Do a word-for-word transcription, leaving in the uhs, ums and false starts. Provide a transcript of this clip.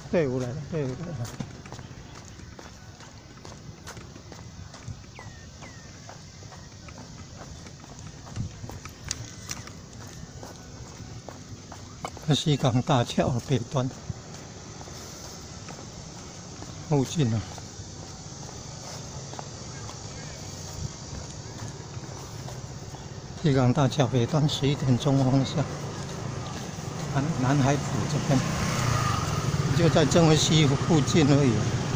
队伍来了，队伍来了。西港大桥北端附近啊。 西港大桥北端十一点钟方向，南南海埔这边，就在正威溪附近而已。